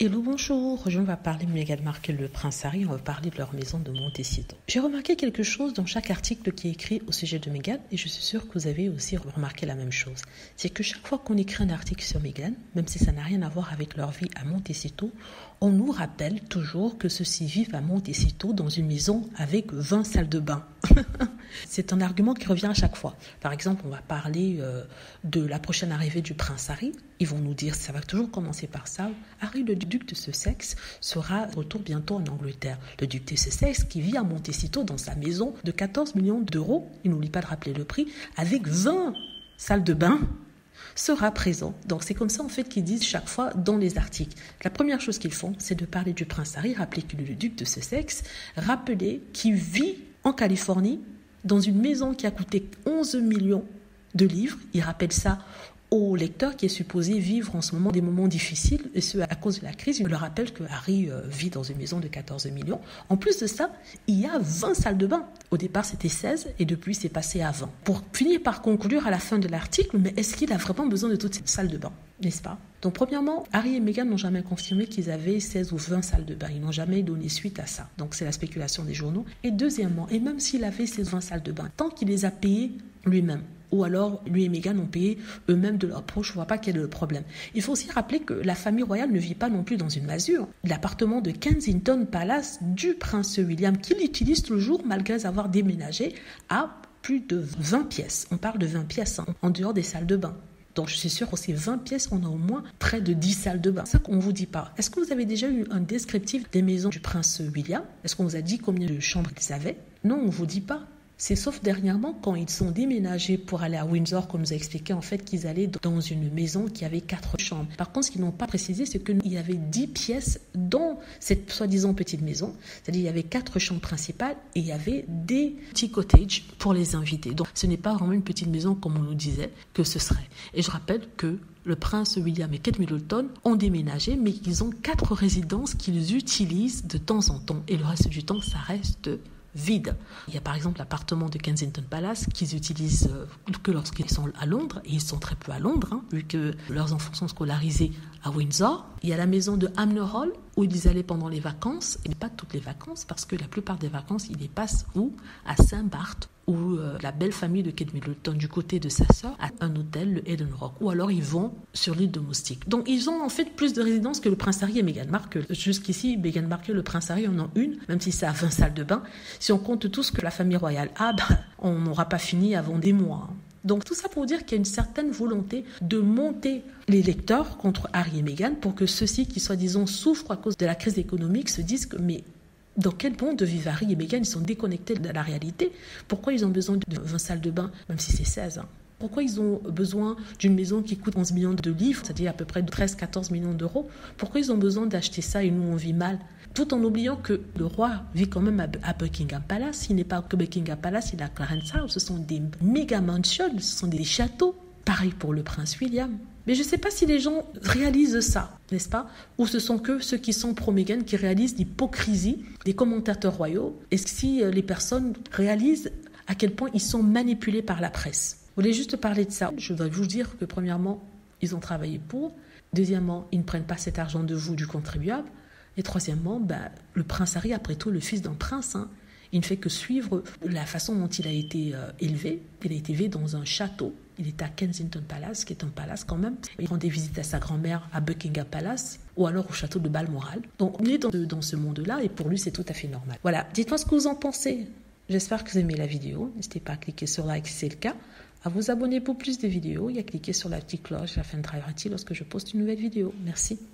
Hello, bonjour. Aujourd'hui, on va parler de Meghan Markle et le prince Harry. On va parler de leur maison de Montecito. J'ai remarqué quelque chose dans chaque article qui est écrit au sujet de Meghan et je suis sûre que vous avez aussi remarqué la même chose. C'est que chaque fois qu'on écrit un article sur Meghan, même si ça n'a rien à voir avec leur vie à Montecito, on nous rappelle toujours que ceux-ci vivent à Montecito dans une maison avec 20 salles de bain. C'est un argument qui revient à chaque fois. Par exemple, on va parler de la prochaine arrivée du prince Harry. Ils vont nous dire, ça va toujours commencer par ça. Harry, le duc de Sussex, sera de retour bientôt en Angleterre. Le duc de Sussex qui vit à Montecito dans sa maison de 14 millions d'euros, il n'oublie pas de rappeler le prix, avec 20 salles de bain, sera présent. Donc c'est comme ça en fait qu'ils disent chaque fois dans les articles. La première chose qu'ils font, c'est de parler du prince Harry, rappeler qu'il est le duc de Sussex, rappeler qu'il vit en Californie dans une maison qui a coûté 11 millions de livres. Il rappelle ça au lecteur qui est supposé vivre en ce moment des moments difficiles, et ce à cause de la crise. Il leur rappelle que Harry vit dans une maison de 14 millions. En plus de ça, il y a 20 salles de bain. Au départ, c'était 16 et depuis, c'est passé à 20. Pour finir par conclure à la fin de l'article, mais est-ce qu'il a vraiment besoin de toutes ces salles de bain, n'est-ce pas? Donc premièrement, Harry et Meghan n'ont jamais confirmé qu'ils avaient 16 ou 20 salles de bain. Ils n'ont jamais donné suite à ça. Donc c'est la spéculation des journaux. Et deuxièmement, et même s'il avait ces 20 salles de bain, tant qu'il les a payées lui-même, ou alors lui et Meghan ont payé eux-mêmes de leurs proches, je ne vois pas quel est le problème. Il faut aussi rappeler que la famille royale ne vit pas non plus dans une masure. L'appartement de Kensington Palace du prince William, qu'il utilise toujours malgré avoir déménagé, a plus de 20 pièces. On parle de 20 pièces en dehors des salles de bain. Donc je suis sûre que ces 20 pièces, on a au moins près de 10 salles de bain. C'est ça qu'on ne vous dit pas. Est-ce que vous avez déjà eu un descriptif des maisons du prince William? Est-ce qu'on vous a dit combien de chambres ils avaient? Non, on ne vous dit pas. C'est sauf dernièrement quand ils sont déménagés pour aller à Windsor, qu'on nous a expliqué en fait qu'ils allaient dans une maison qui avait 4 chambres. Par contre, ce qu'ils n'ont pas précisé, c'est qu'il y avait 10 pièces dans cette soi-disant petite maison. C'est-à-dire qu'il y avait 4 chambres principales et il y avait des petits cottages pour les invités. Donc ce n'est pas vraiment une petite maison comme on nous disait que ce serait. Et je rappelle que le prince William et Kate Middleton ont déménagé, mais ils ont 4 résidences qu'ils utilisent de temps en temps. Et le reste du temps, ça reste vide. Il y a par exemple l'appartement de Kensington Palace qu'ils utilisent que lorsqu'ils sont à Londres, et ils sont très peu à Londres, vu que leurs enfants sont scolarisés à Windsor. Il y a la maison de Hamner Hall, où ils allaient pendant les vacances, et pas toutes les vacances, parce que la plupart des vacances, ils les passent où? À Saint-Barth, où la belle famille de Kate Middleton, du côté de sa sœur, a un hôtel, le Eden Rock, ou alors ils vont sur l'île de Moustique. Donc ils ont en fait plus de résidences que le prince Harry et Meghan Markle. Jusqu'ici, Meghan Markle et le prince Harry en ont une, même si c'est à 20 salles de bain. Si on compte tout ce que la famille royale a, on n'aura pas fini avant des mois. Donc tout ça pour dire qu'il y a une certaine volonté de monter les lecteurs contre Harry et Meghan pour que ceux-ci qui soi-disant souffrent à cause de la crise économique se disent que mais dans quel monde vivent Harry et Meghan? Ils sont déconnectés de la réalité. Pourquoi ils ont besoin de 20 salles de bain, même si c'est 16 Pourquoi ils ont besoin d'une maison qui coûte 11 millions de livres, c'est-à-dire à peu près 13-14 millions d'euros? Pourquoi ils ont besoin d'acheter ça et nous on vit mal? Tout en oubliant que le roi vit quand même à Buckingham Palace. Il n'est pas que Buckingham Palace, il a Clarence House. Ce sont des méga mansions, ce sont des châteaux. Pareil pour le prince William. Mais je ne sais pas si les gens réalisent ça, n'est-ce pas? Ou ce sont que ceux qui sont pro-Meghan qui réalisent l'hypocrisie des commentateurs royaux. Et si les personnes réalisent à quel point ils sont manipulés par la presse. Je voulais juste parler de ça. Je dois vous dire que premièrement, ils ont travaillé pour. Deuxièmement, ils ne prennent pas cet argent de vous, du contribuable. Et troisièmement, le prince Harry, après tout, le fils d'un prince, il ne fait que suivre la façon dont il a été élevé. Il a été élevé dans un château. Il est à Kensington Palace, qui est un palace quand même. Il rend des visites à sa grand-mère à Buckingham Palace ou alors au château de Balmoral. Donc il est dans ce monde-là et pour lui, c'est tout à fait normal. Voilà, dites-moi ce que vous en pensez. J'espère que vous aimez la vidéo. N'hésitez pas à cliquer sur like si c'est le cas, à vous abonner pour plus de vidéos et à cliquer sur la petite cloche afin de travailler lorsque je poste une nouvelle vidéo. Merci.